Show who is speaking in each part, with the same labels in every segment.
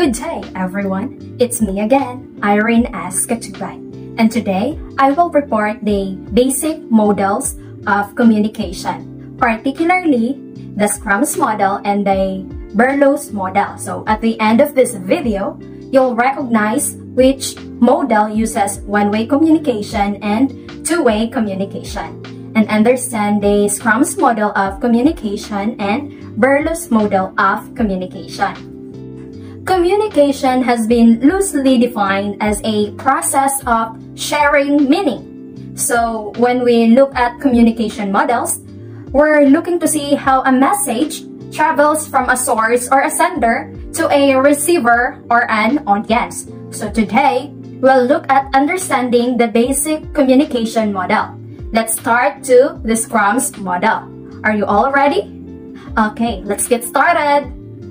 Speaker 1: Good day, everyone. It's me again, Irene S. Katubay. And today, I will report the basic models of communication, particularly the Scrums model and the Berlow's model. So at the end of this video, you'll recognize which model uses one-way communication and two-way communication, and understand the Scrums model of communication and Berlow's model of communication. Communication has been loosely defined as a process of sharing meaning. So when we look at communication models, we're looking to see how a message travels from a source or a sender to a receiver or an audience. So today, we'll look at understanding the basic communication model. Let's start to the Scrums model. Are you all ready? Okay, let's get started.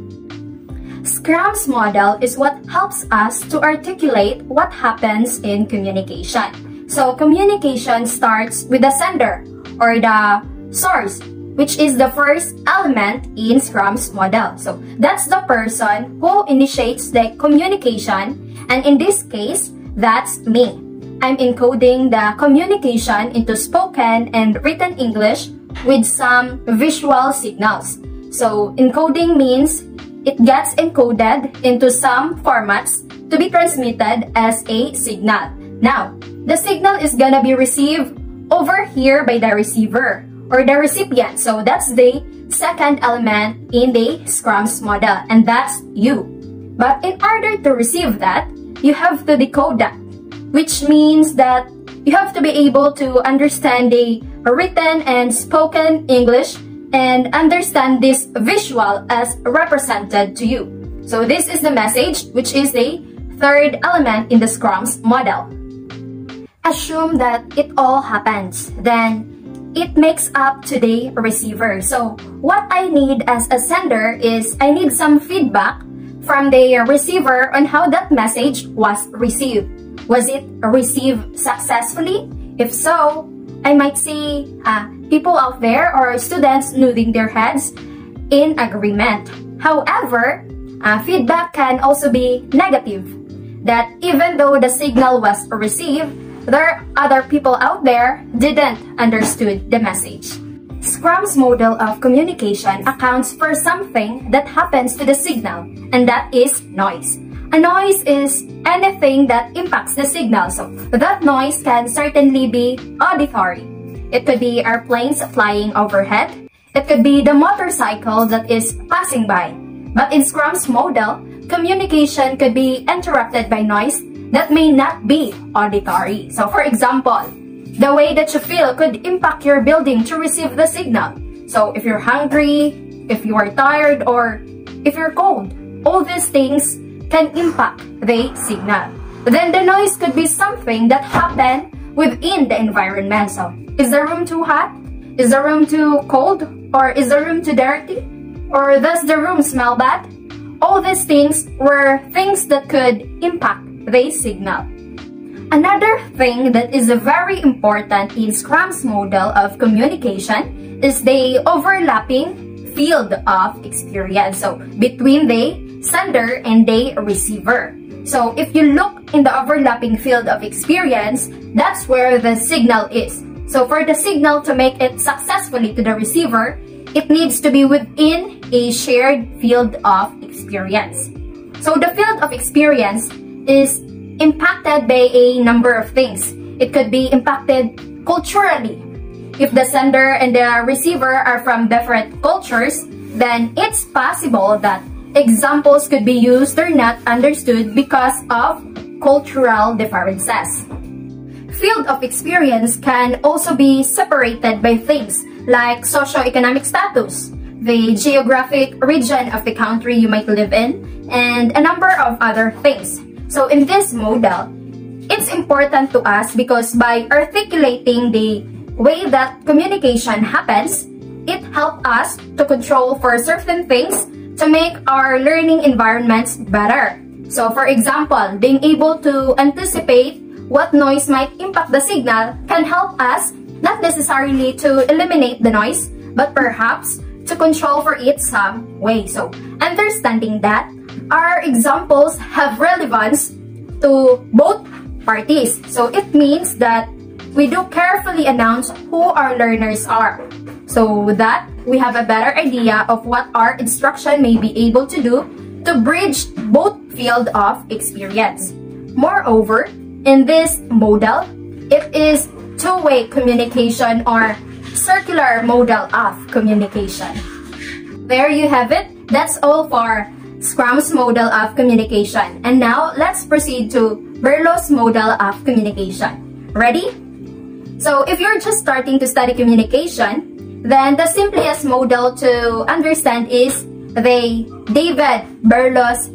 Speaker 1: Scrums model is what helps us to articulate what happens in communication. So communication starts with the sender or the source, which is the first element in Scrums model. So that's the person who initiates the communication, and in this case, that's me. I'm encoding the communication into spoken and written English with some visual signals. So encoding means it gets encoded into some formats to be transmitted as a signal. Now, the signal is gonna be received over here by the receiver or the recipient. So that's the second element in the Scrums model, and that's you. But in order to receive that, you have to decode that, which means that you have to be able to understand the written and spoken English and understand this visual as represented to you. So this is the message, which is the third element in the Scrums model. Assume that it all happens, then it makes up to the receiver. So what I need as a sender is I need some feedback from the receiver on how that message was received. Was it received successfully? If so, I might see people out there or students nodding their heads in agreement. However, feedback can also be negative, that even though the signal was received, there are other people out there didn't understood the message. Scrums model of communication accounts for something that happens to the signal, and that is noise. A noise is anything that impacts the signal, so that noise can certainly be auditory. It could be airplanes flying overhead. It could be the motorcycle that is passing by. But in Scrums model, communication could be interrupted by noise that may not be auditory. So for example, the way that you feel could impact your building to receive the signal. So if you're hungry, if you are tired, or if you're cold, all these things can impact the signal. Then the noise could be something that happened within the environment. So is the room too hot? Is the room too cold? Or is the room too dirty? Or does the room smell bad? All these things were things that could impact the signal. Another thing that is very important in Scrums model of communication is the overlapping field of experience. So between the sender and the receiver. So if you look in the overlapping field of experience, that's where the signal is. So for the signal to make it successfully to the receiver, it needs to be within a shared field of experience. So the field of experience is impacted by a number of things. It could be impacted culturally. If the sender and the receiver are from different cultures, then it's possible that examples could be used or not understood because of cultural differences. Field of experience can also be separated by things like socioeconomic status, the geographic region of the country you might live in, and a number of other things. So in this model, it's important to us because by articulating the way that communication happens, it helps us to control for certain things to make our learning environments better. So for example, being able to anticipate what noise might impact the signal can help us not necessarily to eliminate the noise, but perhaps to control for it some way. So understanding that our examples have relevance to both parties. So it means that we do carefully announce who our learners are, so that we have a better idea of what our instruction may be able to do to bridge both field of experience. Moreover, in this model, it is two-way communication or circular model of communication. There you have it. That's all for Scrum's model of communication. And now, let's proceed to Berlow's model of communication. Ready? So, if you're just starting to study communication, then the simplest model to understand is the David Berlow's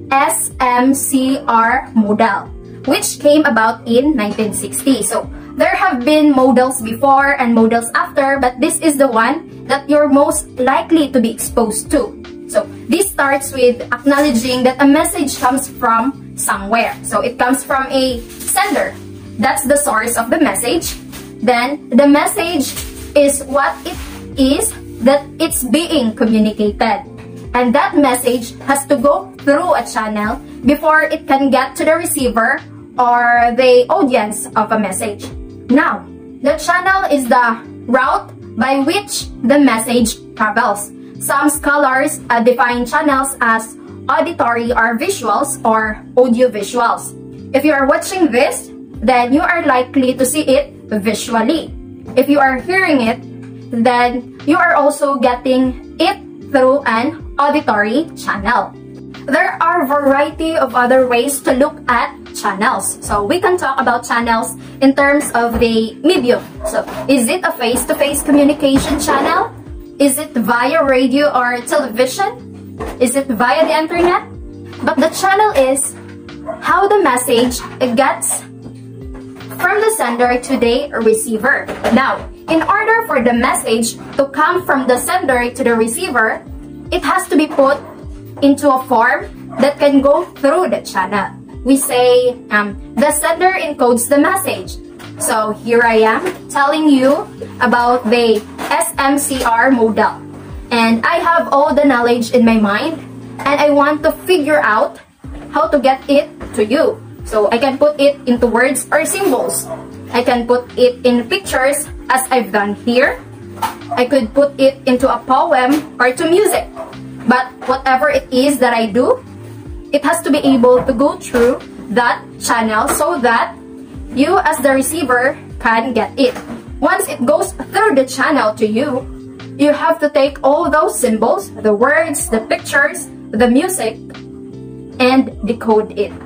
Speaker 1: SMCR model, which came about in 1960. So, there have been models before and models after, but this is the one that you're most likely to be exposed to. So, this starts with acknowledging that a message comes from somewhere. So, it comes from a sender. That's the source of the message. Then, the message is what it is that it's being communicated. And that message has to go through a channel before it can get to the receiver or the audience of a message. Now, the channel is the route by which the message travels. Some scholars define channels as auditory or visuals or audio-visuals. If you are watching this, then you are likely to see it visually. If you are hearing it, then you are also getting it through an auditory channel. There are a variety of other ways to look at channels. So we can talk about channels in terms of the medium. So is it a face-to-face communication channel? Is it via radio or television? Is it via the internet? But the channel is how the message gets from the sender to the receiver. Now, in order for the message to come from the sender to the receiver, it has to be put into a form that can go through the channel. We say the sender encodes the message. So here I am telling you about the SMCR model. And I have all the knowledge in my mind and I want to figure out how to get it to you. So I can put it into words or symbols. I can put it in pictures as I've done here. I could put it into a poem or to music. But whatever it is that I do, it has to be able to go through that channel so that you as the receiver can get it. Once it goes through the channel to you, you have to take all those symbols, the words, the pictures, the music, and decode it.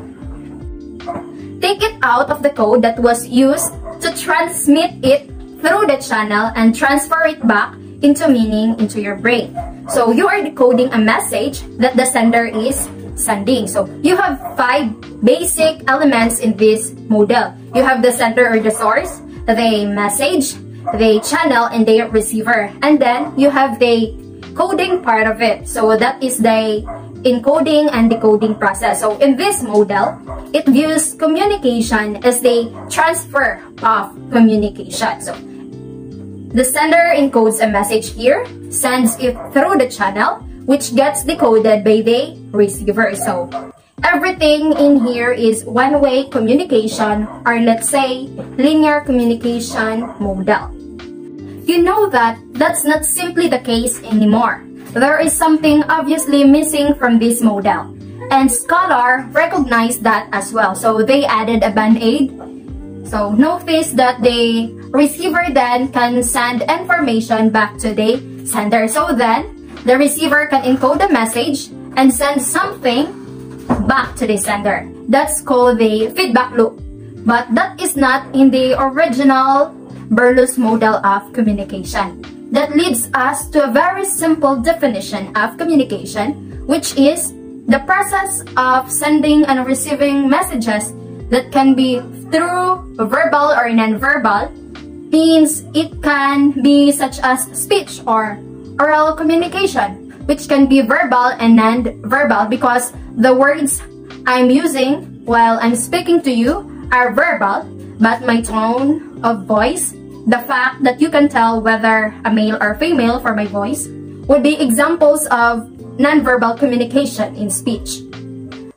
Speaker 1: Take it out of the code that was used to transmit it through the channel and transfer it back into meaning into your brain. So you are decoding a message that the sender is sending. So you have 5 basic elements in this model. You have the sender or the source, the message, the channel, and the receiver. And then you have the coding part of it. So that is the encoding and decoding process. So in this model, it views communication as the transfer of communication. So the sender encodes a message here, sends it through the channel, which gets decoded by the receiver. So everything in here is one-way communication, or let's say linear communication model. You know that that's not simply the case anymore. There is something obviously missing from this model, and scholars recognized that as well. So they added a band-aid. So notice that the receiver then can send information back to the sender. So then the receiver can encode the message and send something back to the sender. That's called the feedback loop. But that is not in the original Berlow's model of communication. That leads us to a very simple definition of communication, which is the process of sending and receiving messages that can be through verbal or non-verbal. Means it can be such as speech or oral communication, which can be verbal and non-verbal because the words I'm using while I'm speaking to you are verbal, but my tone of voice, the fact that you can tell whether a male or female for my voice, would be examples of non-verbal communication in speech.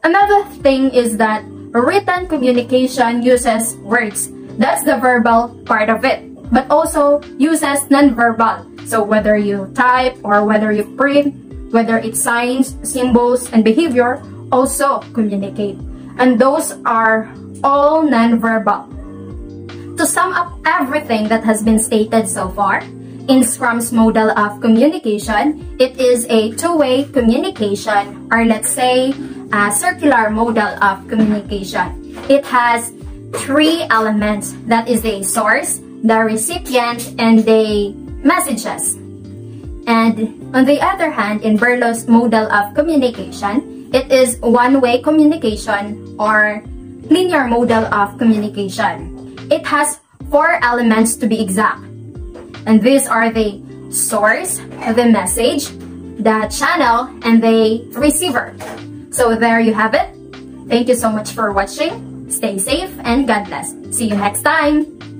Speaker 1: Another thing is that written communication uses words. That's the verbal part of it. But also uses non-verbal. So whether you type or whether you print, whether it's signs, symbols, and behavior, also communicate. And those are all non-verbal. To sum up everything that has been stated so far, in Scrum's model of communication, it is a two-way communication, or let's say a circular model of communication. It has three elements, that is the source, the recipient, and the messages. And on the other hand, in Berlow's model of communication, it is one-way communication or linear model of communication. It has four elements to be exact. And these are the source, the message, the channel, and the receiver. So there you have it. Thank you so much for watching. Stay safe and God bless. See you next time.